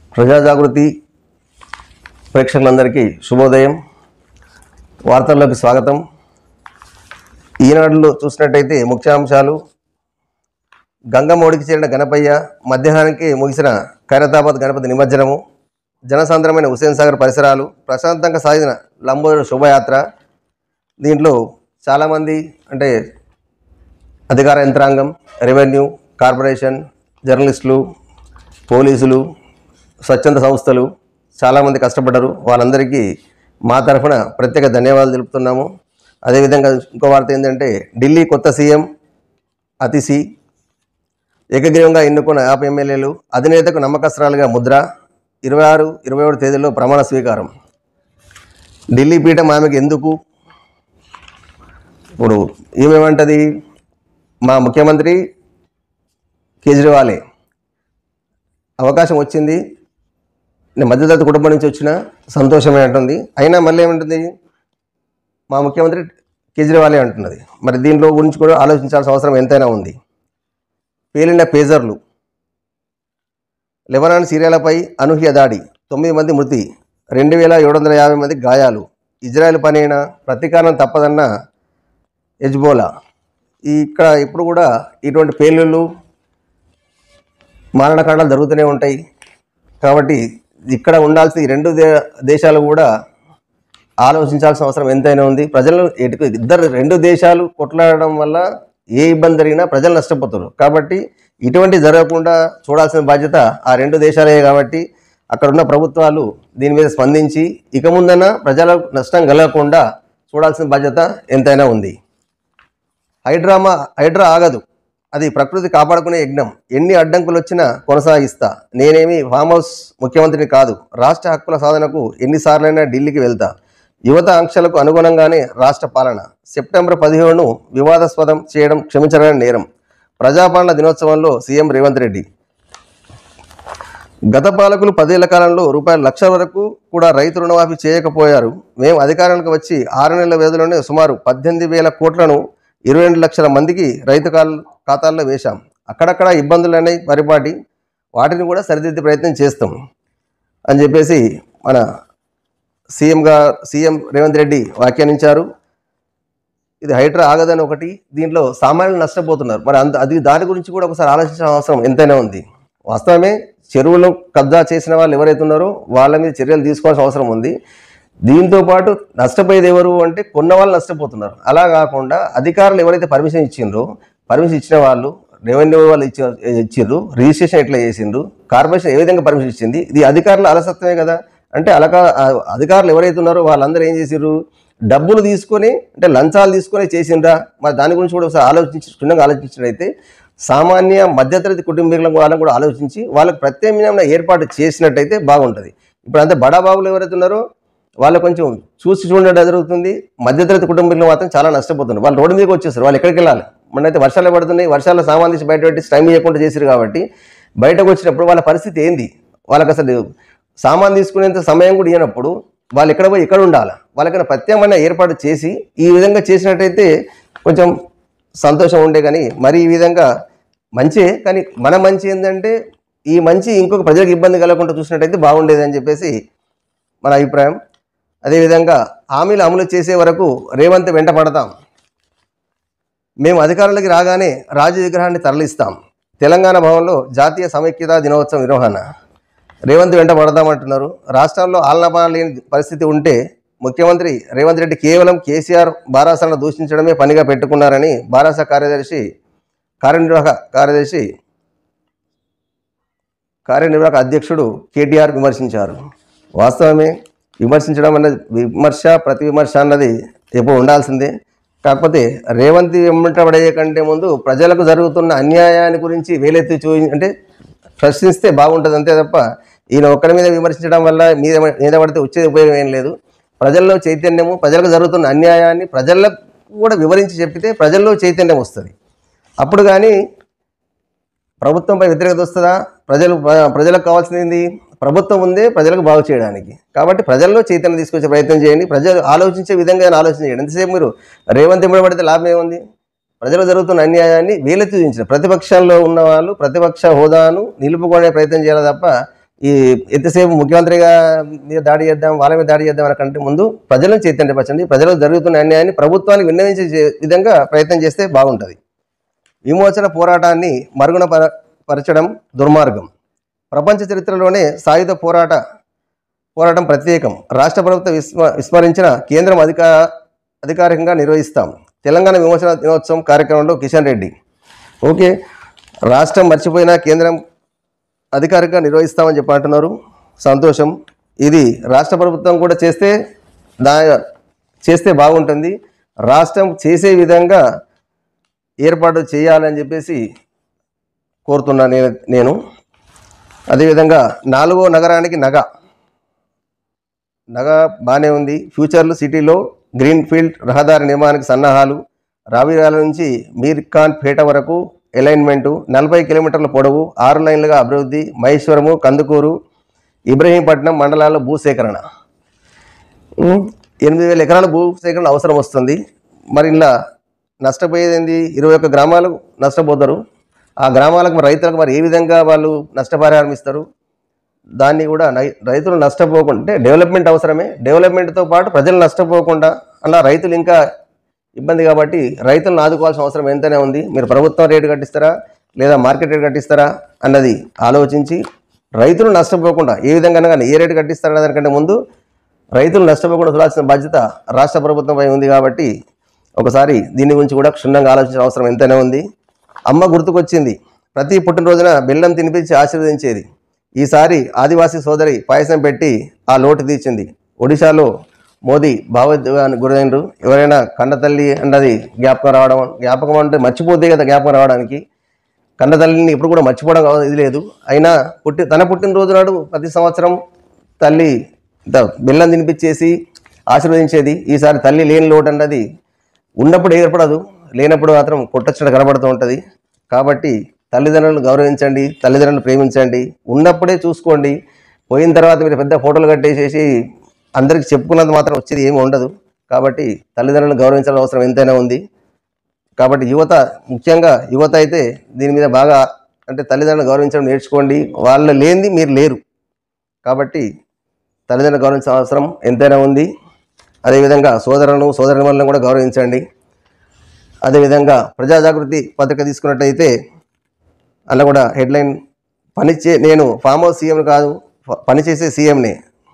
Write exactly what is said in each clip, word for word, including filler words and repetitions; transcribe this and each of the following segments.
ప్రజా జాగృతి ప్రేక్షకులందరికీ శుభోదయం. వార్తల్లోకి స్వాగతం. ఈనాడులో చూసినట్టయితే ముఖ్యాంశాలు: గంగమ్మఒడికి చేరిన గణపయ్య, మధ్యాహ్నానికి ముగిసిన ఖైరతాబాద్ గణపతి నిమజ్జనము, జనసాంద్రమైన హుస్సేన్ సాగర్ పరిసరాలు, ప్రశాంతంగా సాగిన లంబోదర శోభయాత్ర. దీంట్లో చాలామంది అంటే అధికార యంత్రాంగం, రెవెన్యూ, కార్పొరేషన్, జర్నలిస్టులు, పోలీసులు, స్వచ్ఛంద సంస్థలు చాలామంది కష్టపడ్డారు. వాళ్ళందరికీ మా తరఫున ప్రత్యేక ధన్యవాదాలు తెలుపుతున్నాము. అదేవిధంగా ఇంకో వార్త ఏంటంటే, ఢిల్లీ కొత్త సీఎం అతిశి ఏకగ్రీవంగా ఎన్నుకున్న యాభై ఎమ్మెల్యేలు, అధినేతకు నమ్మకస్త్రాలుగా ముద్ర. ఇరవై ఆరు ఇరవై ఏడు తేదీల్లో ప్రమాణ స్వీకారం. ఢిల్లీ పీఠం ఆమెకు ఎందుకు? ఇప్పుడు ఏమేమంటది, మా ముఖ్యమంత్రి కేజ్రీవాలే, అవకాశం వచ్చింది, నేను మధ్యతరగతి కుటుంబం నుంచి వచ్చిన సంతోషమే అంటుంది. అయినా మళ్ళీ ఏమంటుంది, మా ముఖ్యమంత్రి కేజ్రీవాలే అంటున్నది. మరి దీంట్లో గురించి కూడా ఆలోచించాల్సిన అవసరం ఎంతైనా ఉంది. పేలిన పేజర్లు, లెబనాన్ సిరియాలపై అనూహ్య దాడి, తొమ్మిది మంది మృతి, రెండు వేల ఏడు వందల యాభై మంది గాయాలు. ఇజ్రాయెల్ పనైనా ప్రతీకారం తప్పదన్న హెజ్బోలా. ఈ ఇక్కడ ఇప్పుడు కూడా ఇటువంటి పేలుళ్ళు, మారణకాండాలు జరుగుతూనే ఉంటాయి. కాబట్టి ఇక్కడ ఉండాల్సిన ఈ రెండు దే దేశాలు కూడా ఆలోచించాల్సిన అవసరం ఎంతైనా ఉంది. ప్రజలను ఎటు ఇద్దరు రెండు దేశాలు కొట్లాడడం వల్ల ఏ ఇబ్బంది జరిగినా ప్రజలు నష్టపోతారు. కాబట్టి ఇటువంటి జరగకుండా చూడాల్సిన బాధ్యత ఆ రెండు దేశాలే. కాబట్టి అక్కడున్న ప్రభుత్వాలు దీని మీద స్పందించి ఇక ముందన ప్రజలకు నష్టం కలగకుండా చూడాల్సిన బాధ్యత ఎంతైనా ఉంది. హైడ్రామా హైడ్రా ఆగదు, అది ప్రకృతి కాపాడుకునే యజ్ఞం. ఎన్ని అడ్డంకులు వచ్చినా కొనసాగిస్తా. నేనేమి ఫామ్ హౌస్ ముఖ్యమంత్రిని కాదు. రాష్ట్ర హక్కుల సాధనకు ఎన్నిసార్లైనా ఢిల్లీకి వెళ్తా. యువత ఆంక్షలకు అనుగుణంగానే రాష్ట్ర పాలన. సెప్టెంబర్ పదిహేడును వివాదాస్పదం చేయడం క్షమించడమే నేరం. ప్రజాపాలన దినోత్సవంలో సీఎం రేవంత్ రెడ్డి. గత పాలకులు పదేళ్ల కాలంలో రూపాయల లక్షల వరకు కూడా రైతు రుణమాఫీ చేయకపోయారు. మేము అధికారానికి వచ్చి ఆరు నెలల వ్యవధిలోనే సుమారు పద్దెనిమిది వేల కోట్లను ఇరవై రెండు లక్షల మందికి రైతు ఖాతాల్లో వేశాం. అక్కడక్కడ ఇబ్బందులు అనేవి పరిపాటి, వాటిని కూడా సరిదిద్దే ప్రయత్నం చేస్తాం అని చెప్పేసి మన సీఎంగా సీఎం రేవంత్ రెడ్డి వ్యాఖ్యానించారు. ఇది హైడ్రా ఆగదని ఒకటి, దీంట్లో సామాన్యులు నష్టపోతున్నారు. మరి అంత అది దాని గురించి కూడా ఒకసారి ఆలోచించాల్సిన అవసరం ఎంతైనా ఉంది. వాస్తవమే, చెరువులు కబ్జా చేసిన వాళ్ళు ఎవరైతే ఉన్నారో వాళ్ళ మీద చర్యలు తీసుకోవాల్సిన అవసరం ఉంది. దీంతోపాటు నష్టపోయేది ఎవరు అంటే కొన్న వాళ్ళు నష్టపోతున్నారు. అలా కాకుండా అధికారులు ఎవరైతే పర్మిషన్ ఇచ్చిండ్రో, పర్మిషన్ ఇచ్చిన వాళ్ళు, రెవెన్యూ వాళ్ళు ఇచ్చి ఇచ్చిండ్రు, రిజిస్ట్రేషన్ ఎట్లా చేసిండ్రు, కార్పొరేషన్ ఏ విధంగా పర్మిషన్ ఇచ్చింది, ఇది అధికారుల అలసత్వమే కదా. అంటే అలకా అధికారులు ఎవరైతే ఉన్నారో వాళ్ళందరూ ఏం చేసిర్రు, డబ్బులు తీసుకొని అంటే లంచాలు తీసుకొని చేసిండ్రా. మరి దాని గురించి కూడా ఒకసారి ఆలోచించి క్షుణ్ణంగా ఆలోచించినట్టయితే సామాన్య మధ్యతరగతి కుటుంబీకులకు వాళ్ళని కూడా ఆలోచించి వాళ్ళకి ప్రత్యామ్నాయం ఏర్పాటు చేసినట్టయితే బాగుంటుంది. ఇప్పుడు అంతే బడాబాబులు ఎవరైతే ఉన్నారో వాళ్ళు కొంచెం చూసి చూడడం జరుగుతుంది. మధ్యతరగతి కుటుంబీకులు మాత్రం చాలా నష్టపోతున్నారు. వాళ్ళు రోడ్డు మీదకి వచ్చేస్తారు. వాళ్ళు ఎక్కడికి వెళ్ళాలి? మనైతే వర్షాలు పడుతున్నాయి, వర్షాలు సామాన్ తీసి బయట పెట్టి టైం ఇవ్వకుండా చేశారు. కాబట్టి బయటకు వచ్చినప్పుడు వాళ్ళ పరిస్థితి ఏంది? వాళ్ళకి అసలు సామాన్ తీసుకునేంత సమయం కూడా ఇవ్వనప్పుడు వాళ్ళు ఎక్కడ పోయి ఎక్కడ ఉండాలి? వాళ్ళకైనా ప్రత్యామ్నాయ ఏర్పాటు చేసి ఈ విధంగా చేసినట్టయితే కొంచెం సంతోషం ఉండే. కానీ మరి ఈ విధంగా మంచి, కానీ మన మంచి ఏంటంటే ఈ మంచి ఇంకొక ప్రజలకు ఇబ్బంది కలగకుండా చూసినట్టయితే బాగుండేది అని చెప్పేసి మన అభిప్రాయం. అదేవిధంగా హామీలు అమలు చేసే వరకు రేవంత్ వెంట పడతాం. మేము అధికారులకి రాగానే రాజు విగ్రహాన్ని తరలిస్తాం. తెలంగాణ భవన్లో జాతీయ సమైక్యతా దినోత్సవం నిర్వహణ. రేవంత్ వెంట పడదామంటున్నారు. రాష్ట్రంలో ఆలనపాలన లేని పరిస్థితి ఉంటే ముఖ్యమంత్రి రేవంత్ రెడ్డి కేవలం కేసీఆర్ బారాసాలను దూషించడమే పనిగా పెట్టుకున్నారని బారాసా కార్యదర్శి కార్యనిర్వాహక కార్యదర్శి కార్యనిర్వాహక అధ్యక్షుడు కేటీఆర్ విమర్శించారు. వాస్తవమే, విమర్శించడం అన్నది, విమర్శ ప్రతి విమర్శ అన్నది ఎప్పుడు ఉండాల్సిందే. కాకపోతే రేవంత్ వెంటబడే కంటే ముందు ప్రజలకు జరుగుతున్న అన్యాయాన్ని గురించి వేలెత్తి చూ అంటే ప్రశ్నిస్తే బాగుంటుంది అంతే తప్ప ఈయన ఒక్కడి మీద విమర్శించడం వల్ల మీద మీద పడితే వచ్చేది ఉపయోగం ఏం లేదు. ప్రజల్లో చైతన్యము, ప్రజలకు జరుగుతున్న అన్యాయాన్ని ప్రజలకు కూడా వివరించి చెప్పితే ప్రజల్లో చైతన్యం వస్తుంది. అప్పుడు కానీ ప్రభుత్వంపై వ్యతిరేకత వస్తుందా? ప్రజలు ప్రజలకు కావాల్సింది ప్రభుత్వం ఉందే ప్రజలకు బాగు చేయడానికి. కాబట్టి ప్రజల్లో చైతన్యం తీసుకొచ్చే ప్రయత్నం చేయండి. ప్రజలు ఆలోచించే విధంగా ఆలోచన చేయండి. ఎంతసేపు మీరు రేవంత్ ఎంబడబడితే లాభం ఏముంది? ప్రజలు జరుగుతున్న అన్యాయాన్ని వేలెత్తి చూపించిన ప్రతిపక్షంలో ఉన్న వాళ్ళు ప్రతిపక్ష హోదాను నిలుపుకునే ప్రయత్నం చేయాలి తప్ప ఈ ఎంతసేపు ముఖ్యమంత్రిగా మీద దాడి చేద్దాం, వాళ్ళ మీద దాడి చేద్దాం అనకంటే ముందు ప్రజలను చైతన్యపరచండి. ప్రజలకు జరుగుతున్న అన్యాయాన్ని ప్రభుత్వానికి విన్నవించే విధంగా ప్రయత్నం చేస్తే బాగుంటుంది. విమోచన పోరాటాన్ని మరుగున పర పరచడం దుర్మార్గం. ప్రపంచ చరిత్రలోనే సాయుధ పోరాట పోరాటం ప్రత్యేకం. రాష్ట్ర ప్రభుత్వం విస్మ విస్మరించిన కేంద్రం అధిక అధికారికంగా నిర్వహిస్తాం. తెలంగాణ విమోచన దినోత్సవం కార్యక్రమంలో కిషన్ రెడ్డి. ఓకే, రాష్ట్రం మర్చిపోయినా కేంద్రం అధికారికంగా నిర్వహిస్తామని చెప్పి అంటున్నారు. సంతోషం. ఇది రాష్ట్ర ప్రభుత్వం కూడా చేస్తే దా చేస్తే బాగుంటుంది. రాష్ట్రం చేసే విధంగా ఏర్పాటు చేయాలని చెప్పేసి కోరుతున్నాను నేను నేను అదేవిధంగా నాలుగో నగరానికి నగ నగ బాగానే ఉంది. ఫ్యూచర్లో సిటీలో గ్రీన్ ఫీల్డ్ రహదారి నిర్మాణానికి సన్నాహాలు. రావిరాల నుంచి మీర్ఖాన్ పేట వరకు అలైన్మెంటు. నలభై కిలోమీటర్ల పొడవు, ఆరు లైన్లుగా అభివృద్ధి. మహేశ్వరము, కందుకూరు, ఇబ్రహీంపట్నం మండలాల్లో భూసేకరణ. ఎనిమిది వేల ఎకరాల భూసేకరణ అవసరం వస్తుంది. మరి ఇలా నష్టపోయేది ఏంది? ఇరవై ఒక్క గ్రామాలు నష్టపోతారు. ఆ గ్రామాలకు రైతులకు మరి ఏ విధంగా వాళ్ళు నష్టపరిహారం ఇస్తారు? దాన్ని కూడా రైతులు నష్టపోకుండా, డెవలప్మెంట్ అవసరమే, డెవలప్మెంట్తో పాటు ప్రజలు నష్టపోకుండా అలా రైతులు ఇంకా ఇబ్బంది. కాబట్టి రైతులను ఆదుకోవాల్సిన అవసరం ఎంతనే ఉంది. మీరు ప్రభుత్వం రేటు కట్టిస్తారా లేదా మార్కెట్ రేటు కట్టిస్తారా అన్నది ఆలోచించి రైతులు నష్టపోకుండా ఏ విధంగా కానీ ఏ రేటు కట్టిస్తారన్న దానికంటే ముందు రైతులు నష్టపోకుండా చూడాల్సిన బాధ్యత రాష్ట్ర ప్రభుత్వంపై ఉంది. కాబట్టి ఒకసారి దీని గురించి కూడా క్షుణ్ణంగా ఆలోచించిన అవసరం ఎంతనే ఉంది. అమ్మ గుర్తుకొచ్చింది. ప్రతి పుట్టినరోజున బెల్లం తినిపించి ఆశీర్వదించేది. ఈసారి ఆదివాసీ సోదరి పాయసం పెట్టి ఆ లోటు తీర్చింది. ఒడిశాలో మోదీ భావోద్వేగానికి గురైనరు. ఎవరైనా కన్నతల్లి అన్నది జ్ఞాపకం రావడం, జ్ఞాపకం అంటే మర్చిపోతే కదా జ్ఞాపకం రావడానికి. కన్నతల్లిని ఇప్పుడు కూడా మర్చిపోవడం ఇది లేదు. అయినా పుట్టి తన పుట్టినరోజు నాడు ప్రతి సంవత్సరం తల్లి బెల్లం తినిపించేసి ఆశీర్వదించేది. ఈసారి తల్లి లేని లోటు అన్నది ఉన్నప్పుడు ఏర్పడదు, లేనప్పుడు మాత్రం కొట్టొచ్చట కనబడుతూ ఉంటుంది. కాబట్టి తల్లిదండ్రులను గౌరవించండి, తల్లిదండ్రులను ప్రేమించండి. ఉన్నప్పుడే చూసుకోండి. పోయిన తర్వాత మీరు పెద్ద ఫోటోలు కట్టేసేసి అందరికి చెప్పుకున్నది మాత్రం వచ్చేది ఏమి ఉండదు. కాబట్టి తల్లిదండ్రులను గౌరవించాల్సిన అవసరం ఎంతైనా ఉంది. కాబట్టి యువత, ముఖ్యంగా యువత అయితే దీని మీద బాగా అంటే తల్లిదండ్రులను గౌరవించడం నేర్చుకోండి. వాళ్ళ లేనిది మీరు లేరు. కాబట్టి తల్లిదండ్రులను గౌరవించాల్సిన అవసరం ఎంతైనా ఉంది. అదేవిధంగా సోదరులను సోదరులను కూడా గౌరవించండి. అదేవిధంగా ప్రజాజాగృతి పత్రిక తీసుకున్నట్టయితే అలా కూడా హెడ్లైన్, పనిచే నేను ఫామ్ హౌస్ సీఎం కాదు, పనిచేసే సీఎంనే.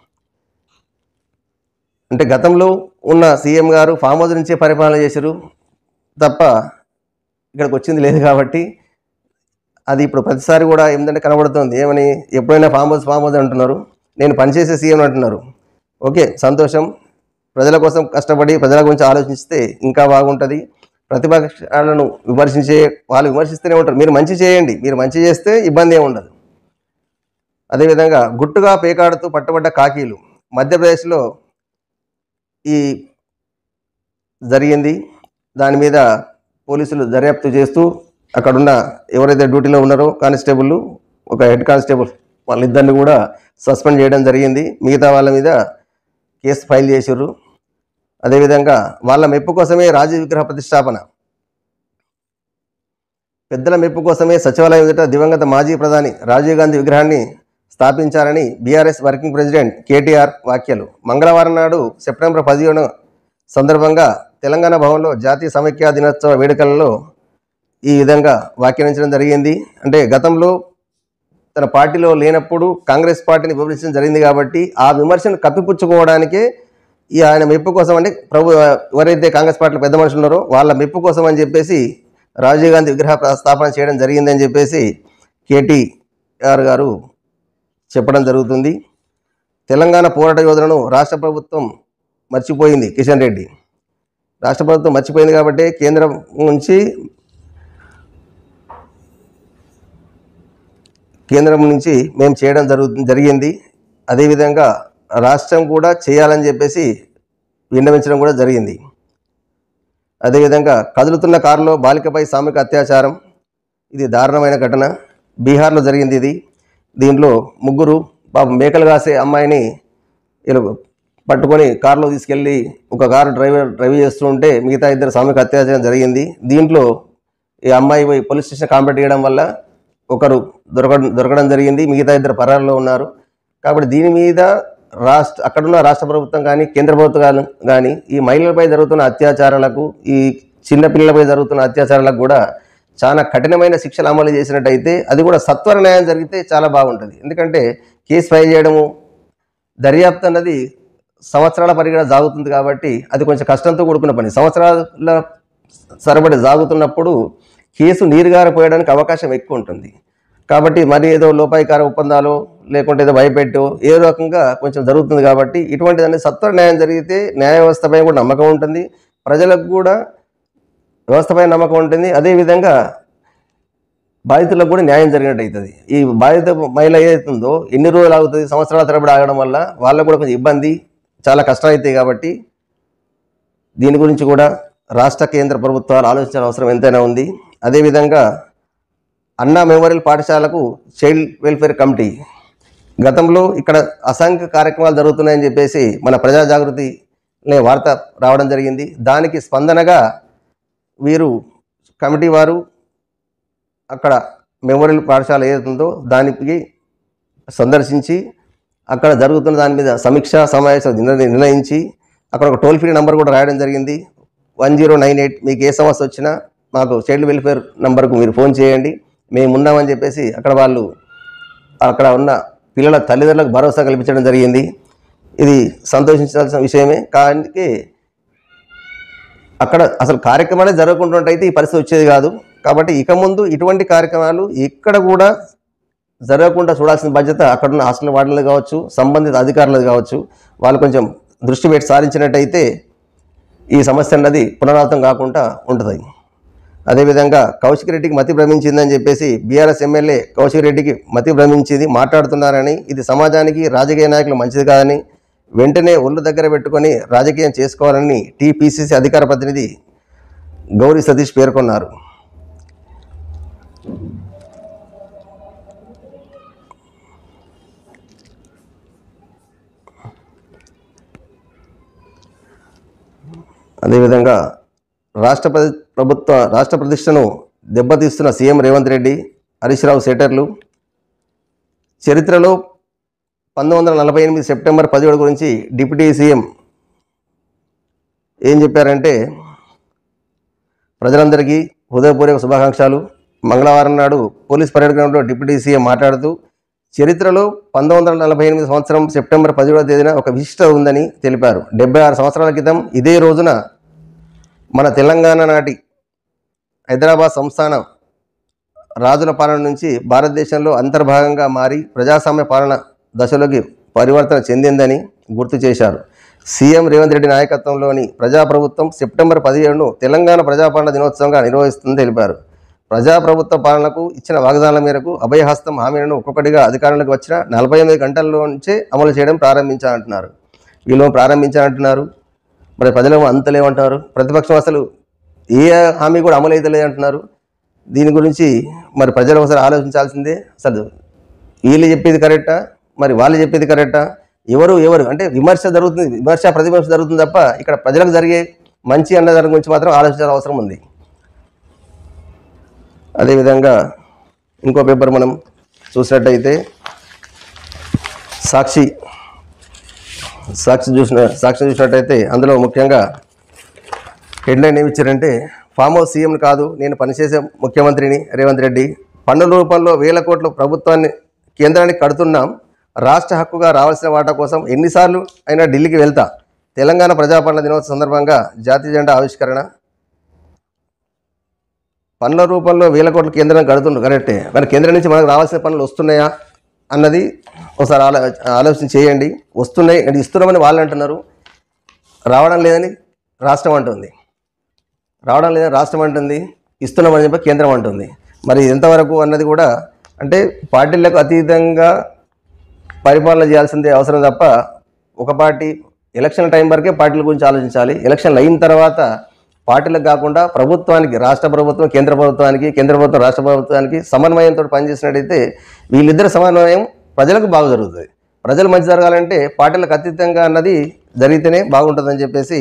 అంటే గతంలో ఉన్న సీఎం గారు ఫామ్ హౌస్ నుంచే పరిపాలన చేశారు తప్ప ఇక్కడికి వచ్చింది లేదు. కాబట్టి అది ఇప్పుడు ప్రతిసారి కూడా ఏంటంటే కనబడుతుంది. ఏమని ఎప్పుడైనా ఫామ్ హౌస్ ఫామ్ హౌస్ అంటున్నారు, నేను పనిచేసే సీఎం అంటున్నారు. ఓకే, సంతోషం. ప్రజల కోసం కష్టపడి ప్రజల గురించి ఆలోచిస్తే ఇంకా బాగుంటుంది. ప్రతిపక్షాలను విమర్శించే వాళ్ళు విమర్శిస్తూనే ఉంటారు. మీరు మంచి చేయండి, మీరు మంచి చేస్తే ఇబ్బంది ఏమి ఉండదు. అదేవిధంగా గుట్టుగా పేకాడుతూ పట్టుబడ్డ కాకీలు మధ్యప్రదేశ్లో ఈ జరిగింది. దాని మీద పోలీసులు దర్యాప్తు చేస్తూ అక్కడున్న ఎవరైతే డ్యూటీలో ఉన్నారో కానిస్టేబుల్, ఒక హెడ్ కానిస్టేబుల్, వాళ్ళిద్దరిని కూడా సస్పెండ్ చేయడం జరిగింది. మిగతా వాళ్ళ మీద కేసు ఫైల్ చేశారు. అదేవిధంగా వాళ్ళ మెప్పు కోసమే రాజీవ్ విగ్రహ ప్రతిష్టాపన, పెద్దల మెప్పు కోసమే సచివాలయం ఎదుట దివంగత మాజీ ప్రధాని రాజీవ్ గాంధీ విగ్రహాన్ని స్థాపించారని బీఆర్ఎస్ వర్కింగ్ ప్రెసిడెంట్ కేటీఆర్ వ్యాఖ్యలు. మంగళవారం నాడు సెప్టెంబర్ పదిహేను సందర్భంగా తెలంగాణ భవన్లో జాతీయ సమైక్య దినోత్సవ వేడుకలలో ఈ విధంగా వ్యాఖ్యానించడం జరిగింది. అంటే గతంలో తన పార్టీలో లేనప్పుడు కాంగ్రెస్ పార్టీని విమర్శించడం జరిగింది. కాబట్టి ఆ విమర్శను కప్పిపుచ్చుకోవడానికే ఈ ఆయన మెప్పు కోసం, అంటే ప్రభు ఎవరైతే కాంగ్రెస్ పార్టీలో పెద్ద మనుషులు ఉన్నారో వాళ్ళ మెప్పు కోసం అని చెప్పేసి రాజీవ్ గాంధీ విగ్రహ స్థాపన చేయడం జరిగిందని చెప్పేసి కేటీఆర్ గారు చెప్పడం జరుగుతుంది. తెలంగాణ పోరాట యోధులను రాష్ట్ర ప్రభుత్వం మర్చిపోయింది. కిషన్ రెడ్డి, రాష్ట్ర ప్రభుత్వం మర్చిపోయింది కాబట్టి కేంద్రం నుంచి కేంద్రం నుంచి మేము చేయడం జరుగు జరిగింది అదేవిధంగా రాష్ట్రం కూడా చేయాలని చెప్పేసి విన్నవించడం కూడా జరిగింది. అదేవిధంగా కదులుతున్న కారులో బాలికపై సామూహిక అత్యాచారం, ఇది దారుణమైన ఘటన. బీహార్లో జరిగింది ఇది. దీంట్లో ముగ్గురు పాపం మేకలు కాసే అమ్మాయిని వీళ్ళు పట్టుకొని కారులో తీసుకెళ్ళి ఒక కారు డ్రైవర్ డ్రైవ్ చేస్తూ ఉంటే మిగతా ఇద్దరు సామూహిక అత్యాచారం జరిగింది. దీంట్లో ఈ అమ్మాయి పోయి పోలీస్ స్టేషన్ కాంప్లైంట్ చేయడం వల్ల ఒకరు దొరక దొరకడం జరిగింది, మిగతా ఇద్దరు పరారులో ఉన్నారు. కాబట్టి దీని మీద రాష్ట్ర అక్కడున్న రాష్ట్ర ప్రభుత్వం కానీ కేంద్ర ప్రభుత్వం కానీ ఈ మహిళలపై జరుగుతున్న అత్యాచారాలకు, ఈ చిన్నపిల్లలపై జరుగుతున్న అత్యాచారాలకు కూడా చాలా కఠినమైన శిక్షలు అమలు చేసినట్టయితే, అది కూడా సత్వర న్యాయం జరిగితే చాలా బాగుంటుంది. ఎందుకంటే కేసు ఫైల్ చేయడము, దర్యాప్తు అన్నది సంవత్సరాల పరిగణ సాగుతుంది కాబట్టి అది కొంచెం కష్టంతో కూడుకున్న పని. సంవత్సరాల సరబడి సాగుతున్నప్పుడు కేసు నీరుగారిపోయడానికి అవకాశం ఎక్కువ ఉంటుంది. కాబట్టి మరి ఏదో లోపాయికార ఒప్పందాలు లేకుంటే ఏదో భయపెట్టో ఏదో రకంగా కొంచెం జరుగుతుంది. కాబట్టి ఇటువంటిదన్నీ సత్వర న్యాయం జరిగితే న్యాయ వ్యవస్థపై కూడా నమ్మకం ఉంటుంది, ప్రజలకు కూడా వ్యవస్థపై నమ్మకం ఉంటుంది. అదేవిధంగా బాధితులకు కూడా న్యాయం జరిగినట్టు అవుతుంది. ఈ బాధిత మహిళ ఏదైతుందో ఎన్ని రోజులు ఆగుతుంది, సంవత్సరాల తరబడి ఆగడం వల్ల వాళ్ళకు కూడా కొంచెం ఇబ్బంది, చాలా కష్టం అవుతాయి. కాబట్టి దీని గురించి కూడా రాష్ట్ర కేంద్ర ప్రభుత్వాలు ఆలోచించాల్సిన అవసరం ఎంతైనా ఉంది. అదేవిధంగా అన్నా మెమోరియల్ పాఠశాలకు చైల్డ్ వెల్ఫేర్ కమిటీ గతంలో ఇక్కడ అసంఖ్య కార్యక్రమాలు జరుగుతున్నాయని చెప్పేసి మన ప్రజా జాగృతి అనే వార్త రావడం జరిగింది. దానికి స్పందనగా వీరు కమిటీ వారు అక్కడ మెమోరియల్ పాఠశాల ఏదైతుందో దానికి సందర్శించి అక్కడ జరుగుతున్న దాని మీద సమీక్ష సమావేశాలు నిర్ణయించి అక్కడ ఒక టోల్ ఫ్రీ నెంబర్ కూడా రాయడం జరిగింది, వన్ జీరో నైన్ ఎయిట్. మీకు ఏ సమస్య వచ్చినా మాకు చైల్డ్ వెల్ఫేర్ నెంబర్కు మీరు ఫోన్ చేయండి, మేము ఉన్నామని చెప్పేసి అక్కడ వాళ్ళు అక్కడ ఉన్న పిల్లల తల్లిదండ్రులకు భరోసా కల్పించడం జరిగింది. ఇది సంతోషించాల్సిన విషయమే. కానీ అక్కడ అసలు కార్యక్రమాలే జరగకుండాయితే ఈ పరిస్థితి వచ్చేది కాదు. కాబట్టి ఇక ముందు ఇటువంటి కార్యక్రమాలు ఇక్కడ కూడా జరగకుండా చూడాల్సిన బాధ్యత అక్కడున్న హాస్టల్ వార్డులు కావచ్చు, సంబంధిత అధికారులు కావచ్చు, వాళ్ళు కొంచెం దృష్టి పెట్టి సారించినట్టయితే ఈ సమస్య అన్నది పునరావృతం కాకుండా ఉంటుంది. అదేవిధంగా కౌశిక్ రెడ్డికి మతి భ్రమించిందని చెప్పేసి బీఆర్ఎస్ ఎమ్మెల్యే కౌశిక్ రెడ్డికి మతి భ్రమించింది మాట్లాడుతున్నారని, ఇది సమాజానికి రాజకీయ నాయకులు మంచిది కాదని, వెంటనే ఒళ్ళు దగ్గర పెట్టుకొని రాజకీయం చేసుకోవాలని టీపీసీసీ అధికార ప్రతినిధి గౌరీ సతీష్ పేర్కొన్నారు. అదేవిధంగా రాష్ట్ర ప్రభుత్వ రాష్ట్ర ప్రతిష్టను దెబ్బతీస్తున్న సీఎం రేవంత్ రెడ్డి, హరీష్ రావు సేటర్లు చరిత్రలో పంతొమ్మిది వందల నలభై ఎనిమిది సెప్టెంబర్ పదిహేడు గురించి డిప్యూటీ సీఎం ఏం చెప్పారంటే, ప్రజలందరికీ హృదయపూర్వక శుభాకాంక్షలు. మంగళవారం నాడు పోలీస్ పరేడ్ గ్రౌండ్లో డిప్యూటీ సీఎం మాట్లాడుతూ చరిత్రలో పంతొమ్మిది వందల నలభై ఎనిమిది సంవత్సరం సెప్టెంబర్ పదిహేడవ తేదీన ఒక విశిష్టత ఉందని తెలిపారు. డెబ్బై ఆరు సంవత్సరాల క్రితం ఇదే రోజున మన తెలంగాణ నాటి హైదరాబాద్ సంస్థానం రాజుల పాలన నుంచి భారతదేశంలో అంతర్భాగంగా మారి ప్రజాస్వామ్య పాలన దశలోకి పరివర్తన చెందిందని గుర్తు చేశారు. సీఎం రేవంత్ రెడ్డి నాయకత్వంలోని ప్రజాప్రభుత్వం సెప్టెంబర్ పదిహేడును తెలంగాణ ప్రజాపాలన దినోత్సవంగా నిర్వహిస్తుందని తెలిపారు. ప్రజాప్రభుత్వ పాలనకు ఇచ్చిన వాగ్దానాల మేరకు అభయహస్తం హామీలను ఒక్కొక్కటిగా అధికారంలోకి వచ్చిన నలభై ఎనిమిది గంటల్లో నుంచే అమలు చేయడం ప్రారంభించాలంటున్నారు. వీళ్ళు ప్రారంభించాలంటున్నారు, మరి ప్రజలు అంతలేమంటున్నారు. ప్రతిపక్షం అసలు ఏ హామీ కూడా అమలు అయితే లేదంటున్నారు. దీని గురించి మరి ప్రజలు ఒకసారి ఆలోచించాల్సిందే. అసలు వీళ్ళు చెప్పేది కరెక్టా, మరి వాళ్ళు చెప్పేది కరెక్టా, ఎవరు ఎవరు అంటే విమర్శ జరుగుతుంది, విమర్శ ప్రతివిమర్శ జరుగుతుంది తప్ప ఇక్కడ ప్రజలకు జరిగే మంచి అన్న దాని గురించి మాత్రం ఆలోచించాల్సిన అవసరం ఉంది. అదేవిధంగా ఇంకో పేపర్ మనం చూసినట్టయితే సాక్షి సాక్షి చూసిన సాక్షి చూసినట్టయితే అందులో ముఖ్యంగా హెడ్లైన్ ఏమి ఇచ్చారంటే, ఫామ్ హౌస్ సీఎం కాదు, నేను పనిచేసే ముఖ్యమంత్రిని రేవంత్ రెడ్డి, పన్నుల రూపంలో వేల కోట్ల ప్రభుత్వాన్ని కేంద్రానికి కడుతున్నాం, రాష్ట్ర హక్కుగా రావాల్సిన వాటా కోసం ఎన్నిసార్లు అయినా ఢిల్లీకి వెళ్తా, తెలంగాణ ప్రజాపాలన దినోత్సవం సందర్భంగా జాతీయ జెండా ఆవిష్కరణ. పన్నుల రూపంలో వేల కోట్ల కేంద్రం కడుతుండ్రు కరెక్టే, కానీ కేంద్రం నుంచి మనకు రావాల్సిన పనులు వస్తున్నాయా అన్నది ఒకసారి ఆలో ఆలోచన చేయండి. వస్తున్నాయి అంటే ఇస్తున్నామని వాళ్ళు అంటున్నారు, రావడం లేదని రాష్ట్రం అంటుంది, రావడం లేదని రాష్ట్రం అంటుంది, ఇస్తున్నామని చెప్పి కేంద్రం అంటుంది. మరి ఎంతవరకు అన్నది కూడా అంటే పార్టీలకు అతీతంగా పరిపాలన చేయాల్సిందే అవసరం తప్ప ఒక పార్టీ ఎలక్షన్ టైం వరకే పార్టీల గురించి ఆలోచించాలి. ఎలక్షన్లు అయిన తర్వాత పార్టీలకు కాకుండా ప్రభుత్వానికి, రాష్ట్ర ప్రభుత్వం కేంద్ర ప్రభుత్వానికి, కేంద్ర ప్రభుత్వం రాష్ట్ర ప్రభుత్వానికి సమన్వయంతో పనిచేసినట్టయితే వీళ్ళిద్దరి సమన్వయం ప్రజలకు బాగా జరుగుతుంది. ప్రజలు మంచి జరగాలంటే పార్టీలకు అతీతంగా అన్నది జరిగితేనే బాగుంటుందని చెప్పేసి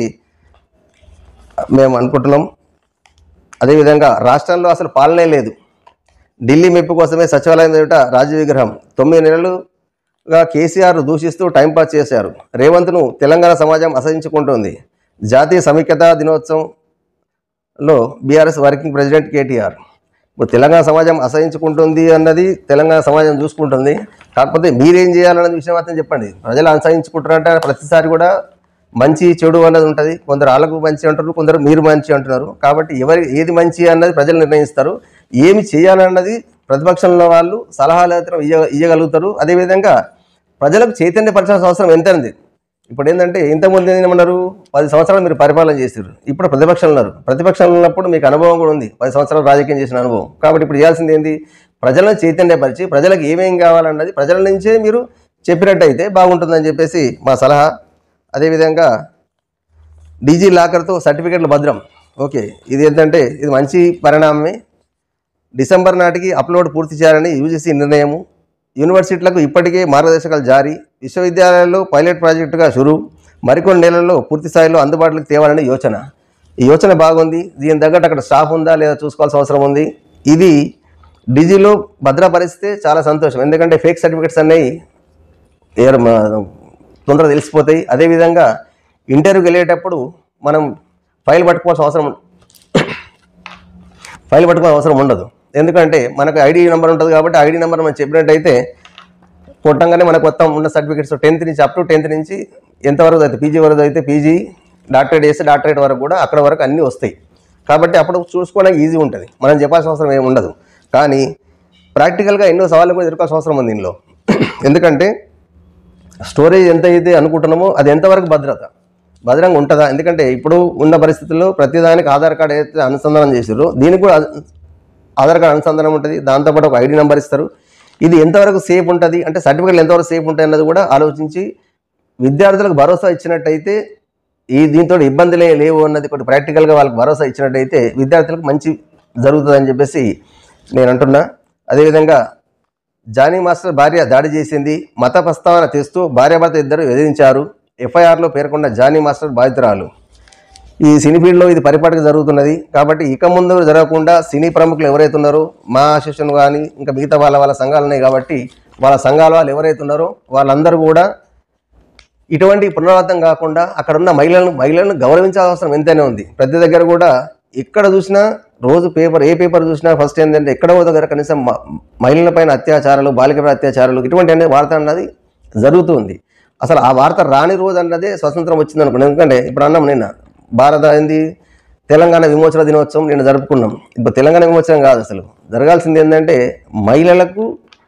మేము అనుకుంటున్నాం. అదేవిధంగా రాష్ట్రంలో అసలు పాలనే లేదు, ఢిల్లీ మెప్పు కోసమే సచివాలయం ఎదుట రాజ్య విగ్రహం. తొమ్మిది నెలలుగా కేసీఆర్ దూషిస్తూ టైంపాస్ చేశారు. రేవంత్ను తెలంగాణ సమాజం అసహించుకుంటోంది. జాతీయ సమైక్యతా దినోత్సవంలో బీఆర్ఎస్ వర్కింగ్ ప్రెసిడెంట్ కేటీఆర్. ఇప్పుడు తెలంగాణ సమాజం అసహించుకుంటుంది అన్నది తెలంగాణ సమాజం చూసుకుంటుంది. కాకపోతే మీరేం చేయాలన్నది విషయం మాత్రం చెప్పండి. ప్రజలు అసహించుకుంటారంటే ప్రతిసారి కూడా మంచి చెడు అన్నది ఉంటుంది. కొందరు వాళ్ళకు మంచి అంటారు, కొందరు మీరు మంచి అంటున్నారు. కాబట్టి ఎవరి ఏది మంచి అన్నది ప్రజలు నిర్ణయిస్తారు. ఏమి చేయాలన్నది ప్రతిపక్షంలో వాళ్ళు సలహాలు ఇయ్య ఇవ్వగలుగుతారు. అదేవిధంగా ప్రజలకు చైతన్యపరచాల్సిన అవసరం ఎంత ఉంది. ఇప్పుడు ఏంటంటే ఇంతకుముందు ఏమన్నారు, పది సంవత్సరాలు మీరు పరిపాలన చేశారు, ఇప్పుడు ప్రతిపక్షంలో ఉన్నారు. ప్రతిపక్షంలో ఉన్నప్పుడు మీకు అనుభవం కూడా ఉంది, పది సంవత్సరాలు రాజకీయం చేసిన అనుభవం. కాబట్టి ఇప్పుడు చేయాల్సింది ఏంటి, ప్రజలను చైతన్యపరిచి ప్రజలకు ఏమేం కావాలన్నది ప్రజల నుంచే మీరు చెప్పినట్టయితే బాగుంటుందని చెప్పేసి మా సలహా. అదేవిధంగా డీజీ లాకర్తో సర్టిఫికెట్లు భద్రం. ఓకే, ఇది ఏంటంటే ఇది మంచి పరిణామమే. డిసెంబర్ నాటికి అప్లోడ్ పూర్తి చేయాలని యూజీసీ నిర్ణయము. యూనివర్సిటీలకు ఇప్పటికే మార్గదర్శకాలు జారీ. విశ్వవిద్యాలయాల్లో పైలట్ ప్రాజెక్టుగా షురు. మరికొన్ని నెలల్లో పూర్తి స్థాయిలో అందుబాటులోకి తేవాలని యోచన. ఈ యోచన బాగుంది. దీని తగ్గట్టు అక్కడ స్టాఫ్ ఉందా లేదా చూసుకోవాల్సిన అవసరం ఉంది. ఇది డీజీలో భద్రపరిస్తే చాలా సంతోషం. ఎందుకంటే ఫేక్ సర్టిఫికెట్స్ అనేవి తొందరగా తెలిసిపోతాయి. అదేవిధంగా ఇంటర్వ్యూకి వెళ్ళేటప్పుడు మనం ఫైల్ పట్టుకోవాల్సిన అవసరం ఫైల్ పట్టుకోవాల్సిన అవసరం ఉండదు. ఎందుకంటే మనకు ఐడి నెంబర్ ఉంటుంది కాబట్టి ఐడి నెంబర్ మనం చెప్పినట్టయితే కొట్టంగానే మనకు మొత్తం ఉన్న సర్టిఫికేట్స్ టెన్త్ నుంచి అప్ టు టెన్త్ నుంచి ఎంతవరకు అయితే పీజీ వరకు అయితే పీజీ, డాక్టరేట్ చేస్తే డాక్టరేట్ వరకు కూడా అక్కడ వరకు అన్నీ వస్తాయి. కాబట్టి అప్పుడు చూసుకోవడానికి ఈజీ ఉంటుంది. మనం చెప్పాల్సిన అవసరం ఏమి ఉండదు. కానీ ప్రాక్టికల్గా ఎన్నో సవాళ్ళు కూడా ఎదుర్కోవాల్సిన అవసరం ఉంది దీనిలో. ఎందుకంటే స్టోరేజ్ ఎంత అయితే అనుకుంటున్నామో అది ఎంతవరకు భద్రత భద్రంగా ఉంటుందా. ఎందుకంటే ఇప్పుడు ఉన్న పరిస్థితుల్లో ప్రతిదానికి ఆధార్ కార్డు అయితే అనుసంధానం చేసారో దీనికి కూడా ఆధార్ కార్డు అనుసంధానం ఉంటుంది. దాంతోపాటు ఒక ఐడి నెంబర్ ఇస్తారు. ఇది ఎంతవరకు సేఫ్ ఉంటుంది అంటే సర్టిఫికెట్లు ఎంతవరకు సేఫ్ ఉంటాయి అన్నది కూడా ఆలోచించి విద్యార్థులకు భరోసా ఇచ్చినట్టయితే ఈ దీంతో ఇబ్బందులే లేవు అన్నది ఒకటి ప్రాక్టికల్గా వాళ్ళకి భరోసా ఇచ్చినట్టయితే విద్యార్థులకు మంచి జరుగుతుందని చెప్పేసి నేను అంటున్నా. అదేవిధంగా జానీ మాస్టర్ భార్య దాడి చేసింది. మత ప్రస్తావన తెస్తూ భార్యాభర్త ఇద్దరు ఎదిరించారు. ఎఫ్ఐఆర్లో పేర్కొన్న జానీ మాస్టర్ బాధితురాలు. ఈ సినీ ఫీల్డ్లో ఇది పరిపాటిగా జరుగుతున్నది. కాబట్టి ఇక ముందు జరగకుండా సినీ ప్రముఖులు ఎవరైతే ఉన్నారో మా అసోసియేషన్ కానీ ఇంకా మిగతా వాళ్ళ వాళ్ళ సంఘాలు ఉన్నాయి కాబట్టి వాళ్ళ సంఘాల వాళ్ళు ఎవరైతే ఉన్నారో వాళ్ళందరూ కూడా ఇటువంటి పునరావృతం కాకుండా అక్కడ ఉన్న మహిళలను మహిళలను గౌరవించాల్సిన అవసరం ఎంతైనా ఉంది. ప్రతి దగ్గర కూడా ఎక్కడ చూసినా రోజు పేపర్ ఏ పేపర్ చూసినా ఫస్ట్ ఏంటంటే ఎక్కడో దగ్గర కనీసం మహిళల పైన అత్యాచారాలు, బాలికల అత్యాచారాలు ఇటువంటి అనేది వార్త అన్నది జరుగుతుంది. అసలు ఆ వార్త రాని రోజు అన్నదే స్వతంత్రం వచ్చింది అనుకున్నాను. ఎందుకంటే ఇప్పుడు అన్నాం నిన్న భారత ఏంది తెలంగాణ విమోచన దినోత్సవం నిన్న జరుపుకున్నాం. ఇప్పుడు తెలంగాణ విమోచనం కాదు, అసలు జరగాల్సింది ఏంటంటే మహిళలకు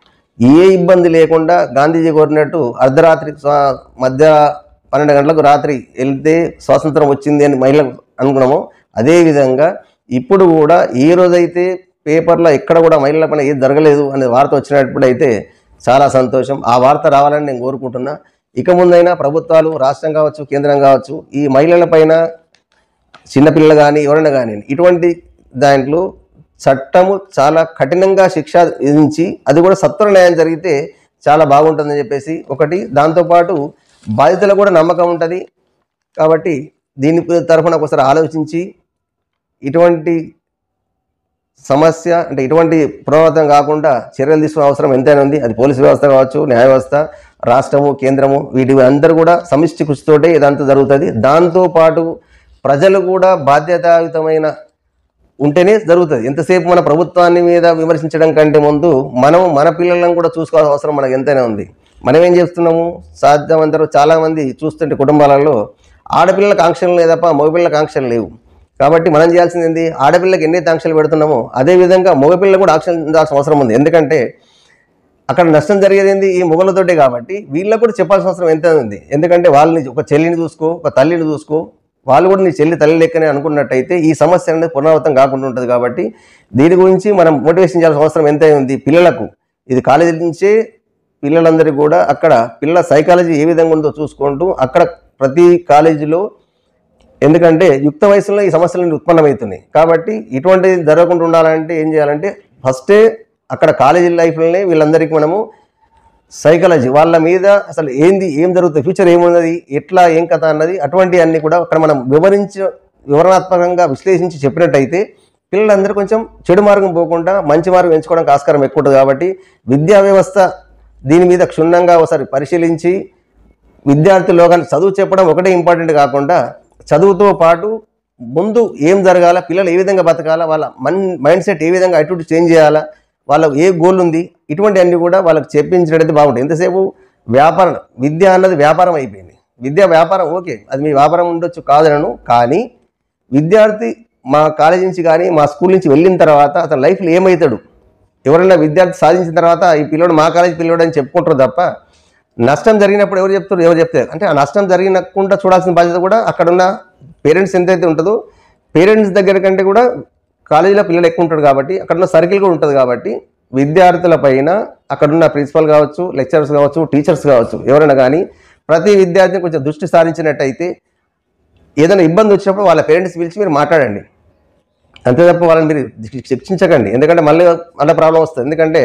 ఏ ఇబ్బంది లేకుండా గాంధీజీ కోరినట్టు అర్ధరాత్రి మధ్య పన్నెండు గంటలకు రాత్రి వెళ్తే స్వాతంత్రం వచ్చింది అని మహిళలకు అనుకున్నామో అదేవిధంగా ఇప్పుడు కూడా ఏ రోజైతే పేపర్లో ఎక్కడ కూడా మహిళల పైన ఏది జరగలేదు అనే వార్త వచ్చినప్పుడైతే చాలా సంతోషం. ఆ వార్త రావాలని నేను కోరుకుంటున్నా. ఇక ముందైనా ప్రభుత్వాలు రాష్ట్రం కావచ్చు కేంద్రం కావచ్చు ఈ మహిళల పైన చిన్నపిల్లలు కానీ ఎవరైనా కానీ ఇటువంటి దాంట్లో చట్టము చాలా కఠినంగా శిక్ష విధించి అది కూడా సత్వర న్యాయం జరిగితే చాలా బాగుంటుందని చెప్పేసి ఒకటి. దాంతోపాటు బాధితులకు కూడా నమ్మకం ఉంటుంది. కాబట్టి దీని తరఫున ఒకసారి ఆలోచించి ఇటువంటి సమస్య అంటే ఇటువంటి పునరావృతం కాకుండా చర్యలు తీసుకునే అవసరం ఎంతైనా ఉంది. అది పోలీసు వ్యవస్థ కావచ్చు, న్యాయ వ్యవస్థ, రాష్ట్రము, కేంద్రము వీటి అందరూ కూడా సమిష్టి కృషితోటే ఇదంతా జరుగుతుంది. దాంతోపాటు ప్రజలు కూడా బాధ్యతాయుతమైన ఉంటేనే జరుగుతుంది. ఎంతసేపు మన ప్రభుత్వాన్ని మీద విమర్శించడం కంటే ముందు మనం మన పిల్లలను కూడా చూసుకోవాల్సిన అవసరం మనకు ఎంతైనా ఉంది. మనం ఏం చేస్తున్నాము, సాధ్యమంతరం చాలామంది చూస్తుంటే కుటుంబాలలో ఆడపిల్లలకు ఆంక్షలు లేదు తప్ప మగపిల్లలకు ఆంక్షలు లేవు. కాబట్టి మనం చేయాల్సింది ఏంటి, ఆడపిల్లకి ఎన్నైతే ఆంక్షలు పెడుతున్నామో అదేవిధంగా మగపిల్లలకు కూడా ఆంక్షలు ఉండాల్సిన అవసరం ఉంది. ఎందుకంటే అక్కడ నష్టం జరిగేది ఏంది ఈ మొగలతోటే. కాబట్టి వీళ్ళకు కూడా చెప్పాల్సిన అవసరం ఎంత ఉంది. ఎందుకంటే వాళ్ళని ఒక చెల్లిని చూసుకో, ఒక తల్లిని చూసుకో, వాళ్ళు కూడా నీ చెల్లి తల్లి లెక్కనే అనుకున్నట్టయితే ఈ సమస్య అనేది పునరావృతం కాకుండా ఉంటుంది. కాబట్టి దీని గురించి మనం మోటివేషన్ చేయాల్సిన అవసరం ఎంత ఉంది. పిల్లలకు ఇది కాలేజీ నుంచే పిల్లలందరికీ కూడా అక్కడ పిల్లల సైకాలజీ ఏ విధంగా ఉందో చూసుకుంటూ అక్కడ ప్రతి కాలేజీలో, ఎందుకంటే యుక్త వయసులో ఈ సమస్యలు ఉత్పన్నమవుతున్నాయి. కాబట్టి ఇటువంటి జరగకుండా ఉండాలంటే ఏం చేయాలంటే ఫస్టే అక్కడ కాలేజీ లైఫ్లోనే వీళ్ళందరికీ మనము సైకాలజీ వాళ్ళ మీద అసలు ఏంది, ఏం జరుగుతుంది, ఫ్యూచర్ ఏమున్నది, ఎట్లా ఏం కథ అన్నది అటువంటి అన్నీ కూడా అక్కడ మనం వివరించి వివరణాత్మకంగా విశ్లేషించి చెప్పినట్టయితే పిల్లలందరూ కొంచెం చెడు మార్గం పోకుండా మంచి మార్గం ఎంచుకోవడానికి ఆస్కారం ఎక్కువ ఉంటుంది. కాబట్టి విద్యా వ్యవస్థ దీని మీద క్షుణ్ణంగా ఒకసారి పరిశీలించి విద్యార్థి లోకానికి చదువు చెప్పడం ఒకటే ఇంపార్టెంట్ కాకుండా చదువుతో పాటు ముందు ఏం జరగాల, పిల్లలు ఏ విధంగా బతకాలా, వాళ్ళ మన్ మైండ్ సెట్ ఏ విధంగా అటు చేంజ్ చేయాలా, వాళ్ళకు ఏ గోల్ ఉంది, ఇటువంటి అన్నీ కూడా వాళ్ళకి చెప్పించినట్టయితే బాగుంటుంది. ఎంతసేపు వ్యాపారం, విద్య అన్నది వ్యాపారం అయిపోయింది. విద్య వ్యాపారం ఓకే, అది మీ వ్యాపారం ఉండొచ్చు కాదనను, కానీ విద్యార్థి మా కాలేజీ నుంచి కానీ మా స్కూల్ నుంచి వెళ్ళిన తర్వాత అతని లైఫ్లో ఏమవుతాడు, ఎవరైనా విద్యార్థి సాధించిన తర్వాత ఈ పిల్లోడు మా కాలేజీ పిల్లోడు అని చెప్పుకుంటారు తప్ప నష్టం జరిగినప్పుడు ఎవరు చెప్తారు, ఎవరు చెప్తారు అంటే ఆ నష్టం జరిగినకుండా చూడాల్సిన బాధ్యత కూడా అక్కడున్న పేరెంట్స్ ఎంతైతే ఉంటుందో పేరెంట్స్ దగ్గర కంటే కూడా కాలేజీలో పిల్లలు ఎక్కువ ఉంటాడు కాబట్టి అక్కడున్న సర్కిల్ కూడా ఉంటుంది. కాబట్టి విద్యార్థుల పైన అక్కడున్న ప్రిన్సిపల్ కావచ్చు, లెక్చరర్స్ కావచ్చు, టీచర్స్ కావచ్చు, ఎవరైనా కానీ ప్రతి విద్యార్థిని కొంచెం దృష్టి సారించినట్టయితే ఏదైనా ఇబ్బంది వచ్చినప్పుడు వాళ్ళ పేరెంట్స్ పిలిచి మీరు మాట్లాడండి. అంతే తప్ప వాళ్ళని మీరు శిక్షించకండి. ఎందుకంటే మళ్ళీ మళ్ళీ ప్రాబ్లం వస్తుంది. ఎందుకంటే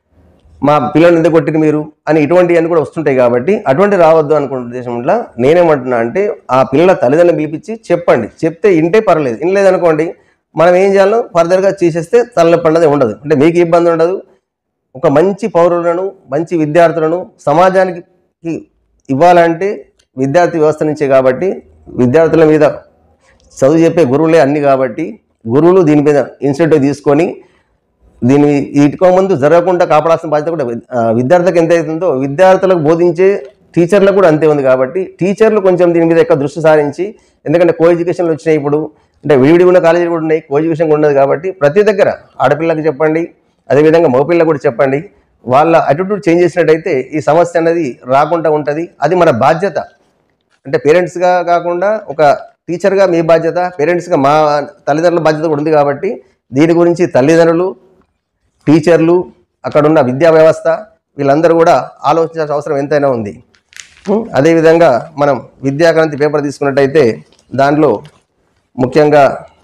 మా పిల్లల్ని ఎందుకు కొట్టింది మీరు అని ఇటువంటివన్నీ కూడా వస్తుంటాయి. కాబట్టి అటువంటి రావద్దు అనుకున్న ఉద్దేశంలో నేనేమంటున్నా అంటే ఆ పిల్లల తల్లిదండ్రులను పిలిపించి చెప్పండి. చెప్తే ఇంటే పర్లేదు, ఇనలేదనుకోండి మనం ఏం చేయాలో ఫర్దర్గా చేసేస్తే తలనొప్పి ఉండదు. అంటే మీకు ఇబ్బంది ఉండదు. ఒక మంచి పౌరులను, మంచి విద్యార్థులను సమాజానికి ఇవ్వాలంటే విద్యార్థి వ్యవస్థ నుంచే. కాబట్టి విద్యార్థుల మీద చదువు చెప్పే గురువులే అన్ని. కాబట్టి గురువులు దీని మీద ఇన్స్టిట్యూట్ తీసుకొని దీన్ని ఇటుకో ముందు జరగకుండా కాపాడాల్సిన బాధ్యత కూడా విద్యార్థులకు ఎంత అవుతుందో విద్యార్థులకు బోధించే టీచర్లకు కూడా అంతే ఉంది. కాబట్టి టీచర్లు కొంచెం దీని మీద ఎక్కువ దృష్టి సారించి, ఎందుకంటే కో ఎడ్యుకేషన్లు వచ్చినాయి ఇప్పుడు, అంటే విడివిడి ఉన్న కాలేజీలు కూడా ఉన్నాయి, కో ఎడ్యుకేషన్ ఉన్నది. కాబట్టి ప్రతి దగ్గర ఆడపిల్లలకు చెప్పండి, అదేవిధంగా మగపిల్లలకు కూడా చెప్పండి. వాళ్ళ అటిట్యూడ్ చేంజ్ చేసినట్టయితే ఈ సమస్య అనేది రాకుండా ఉంటుంది. అది మన బాధ్యత. అంటే పేరెంట్స్గా కాకుండా ఒక టీచర్గా మీ బాధ్యత, పేరెంట్స్గా మా తల్లిదండ్రుల బాధ్యత కూడా ఉంది. కాబట్టి దీని గురించి తల్లిదండ్రులు, టీచర్లు, అక్కడున్న విద్యా వ్యవస్థ వీళ్ళందరూ కూడా ఆలోచించాల్సిన అవసరం ఎంతైనా ఉంది. అదేవిధంగా మనం విద్యాక్రాంతి పేపర్ తీసుకున్నట్టయితే దాంట్లో ముఖ్యంగా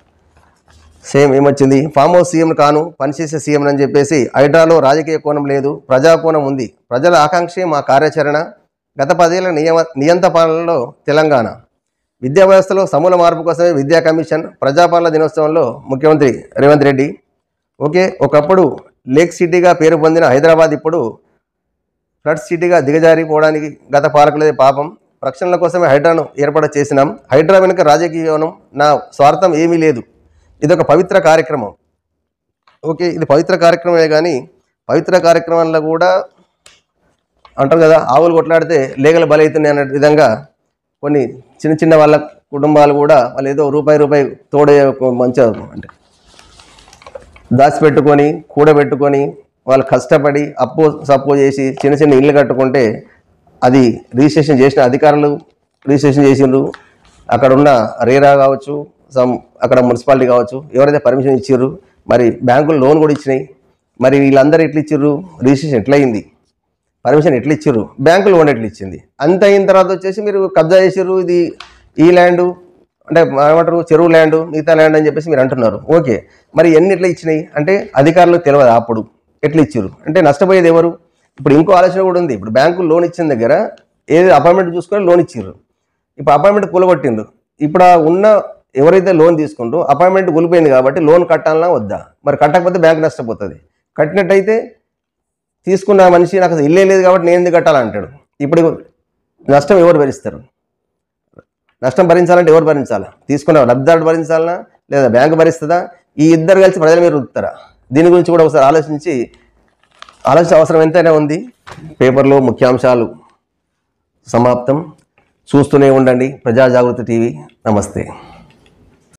సేమ్ ఏమొచ్చింది, ఫామ్ హౌస్ సీఎం కాను పనిచేసే సీఎం అని చెప్పేసి, హైడ్రాలో రాజకీయ కోణం లేదు, ప్రజా కోణం ఉంది, ప్రజల ఆకాంక్షే మా కార్యాచరణ, గత పదేళ్ల నియమ నియంత పాలనలో తెలంగాణ, విద్యా వ్యవస్థలో సమూల మార్పు కోసమే విద్యా కమిషన్, ప్రజాపాలన దినోత్సవంలో ముఖ్యమంత్రి రేవంత్ రెడ్డి. ఓకే, ఒకప్పుడు లేక్ సిటీగా పేరు పొందిన హైదరాబాద్ ఇప్పుడు ఫ్లడ్ సిటీగా దిగజారిపోవడానికి గత పాలకులదే పాపం. రక్షణల కోసమే హైడ్రాను ఏర్పాటు చేసినాం, హైడ్రా వెనుక రాజకీయం, నా స్వార్థం ఏమీ లేదు, ఇదొక పవిత్ర కార్యక్రమం. ఓకే, ఇది పవిత్ర కార్యక్రమమే, కానీ పవిత్ర కార్యక్రమంలో కూడా అంటారు కదా, ఆవులు కొట్లాడితే లేగలు బలవుతున్నాయి అనే విధంగా కొన్ని చిన్న చిన్న వాళ్ళ కుటుంబాలు కూడా వాళ్ళు ఏదో రూపాయి రూపాయి తోడే మంచిగా అంటే దాచిపెట్టుకొని కూడబెట్టుకొని వాళ్ళు కష్టపడి అప్పు సప్పు చేసి చిన్న చిన్న ఇళ్ళు కట్టుకుంటే అది రిజిస్ట్రేషన్ చేసిన అధికారులు రిజిస్ట్రేషన్ చేసిండ్రు. అక్కడ ఉన్న రేరా కావచ్చు, సమ్ అక్కడ మున్సిపాలిటీ కావచ్చు, ఎవరైతే పర్మిషన్ ఇచ్చిర్రు, మరి బ్యాంకులు లోన్ కూడా ఇచ్చినాయి. మరి వీళ్ళందరూ ఎట్లా ఇచ్చిర్రు, రిజిస్ట్రేషన్ ఎట్లయింది, పర్మిషన్ ఎట్లా ఇచ్చిర్రు, బ్యాంకు లోన్ ఎట్లా ఇచ్చింది, అంత అయిన తర్వాత వచ్చేసి మీరు కబ్జా చేసిర్రు, ఇది ఈ ల్యాండు అంటే ఏమంటారు చెరువు ల్యాండు, మిగతా ల్యాండ్ అని చెప్పేసి మీరు అంటున్నారు. ఓకే, మరి ఎన్ని ఎట్లా ఇచ్చినాయి అంటే అధికారులకు తెలియదు అప్పుడు ఎట్లా ఇచ్చిర్రు అంటే నష్టపోయేది ఎవరు. ఇప్పుడు ఇంకో ఆలోచన కూడా ఉంది. ఇప్పుడు బ్యాంకు లోన్ ఇచ్చిన దగ్గర ఏది అపాయింట్మెంట్ చూసుకొని లోన్ ఇచ్చిర్రు, ఇప్పుడు అపాయింట్మెంట్ కూలగొట్టిండ్రు. ఇప్పుడు ఉన్న ఎవరైతే లోన్ తీసుకుంటూ అపాయింట్మెంట్ కూలిపోయింది కాబట్టి లోన్ కట్టాలన్నా వద్దా, మరి కట్టకపోతే బ్యాంక్ నష్టపోతుంది. కట్టినట్టయితే తీసుకున్న మనిషి నాకు అసలు ఇల్లే లేదు కాబట్టి నేను ఎందుకు కట్టాలంటాడు. ఇప్పుడు నష్టం ఎవరు భరిస్తారు, నష్టం భరించాలంటే ఎవరు భరించాలా, తీసుకున్న లబ్ధిదారుడు భరించాలనా లేదా బ్యాంకు భరిస్తుందా, ఈ ఇద్దరు కలిసి ప్రజల మీద రుద్దుతారా. దీని గురించి కూడా ఒకసారి ఆలోచించి ఆలోచన అవసరం ఎంతైనా ఉంది. పేపర్లో ముఖ్యాంశాలు సమాప్తం. చూస్తూనే ఉండండి ప్రజా జాగృతి టీవీ. నమస్తే.